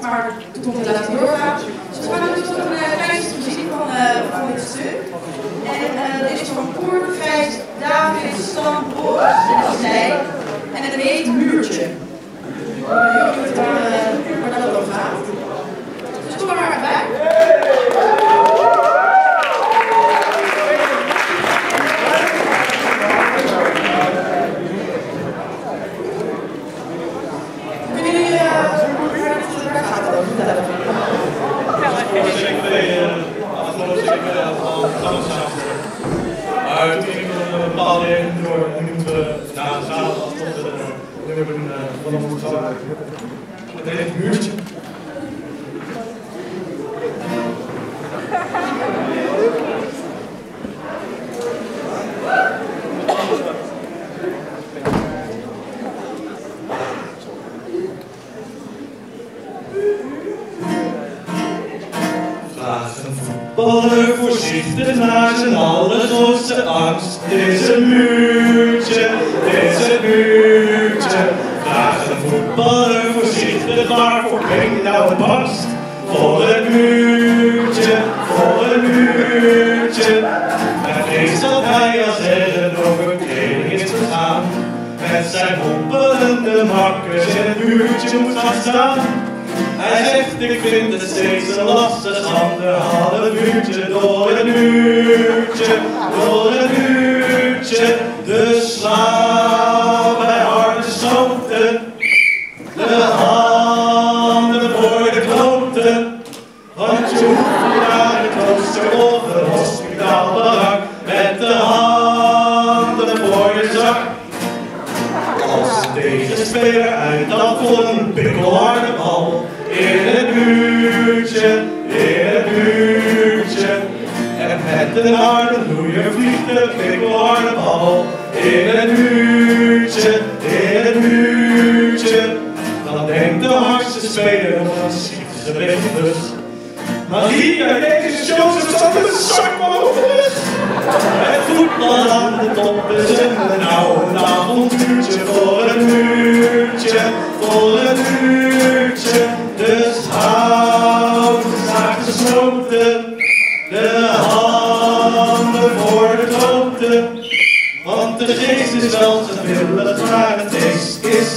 maar de top laten doorgaan. Dus we gaan dus nog een klein stukje zien van dit stuk. En dit is van Koer, Gijs, David, Stan, Boris en zij. En het heet Muurtje. Waar dat over gaat. Dus kom maar bij. Maar toen ging er een bepaalde reden door en nu moeten we na de zaterdag tot de nummer van de moeten gaan. Het heet Muurtje. Voetballer voorzichtig naar zijn allergrootste angst. Dit is een muurtje, dit is een muurtje. Vraag een voetballer voorzichtig waarvoor ben je nou het bangst? Voor een muurtje, voor een muurtje. En vrees dat hij als er een overtreding is gegaan. Met zijn hompelende makkers in het muurtje moet gaan staan. Hij zegt, ik vind het steeds te lastig, anderhalf uurtje door een muurtje, door een muurtje. Dus sla bij harde stoten, de handen voor de kloten. Want je hoeft naar het klooster of een hospitaalbarak met de handen voor de zak. Als de tegenspeler uit dan voor een pikkelharde bal. In het muurtje, in het muurtje. En met een harde loeier vliegt de pikkelharde bal. In het muurtje, in het muurtje. Dan denkt de hardste speler, dan schiet ze weg in de lucht. Maar hier uit deze show is het een zak mogelijk. Het voetbal aan de top is een oude avontuurtje. Voor een muurtje, voor een muurtje. Dus hou de zaak gesloten, de handen voor de kloten. Want de geest is wel gewillig, maar het is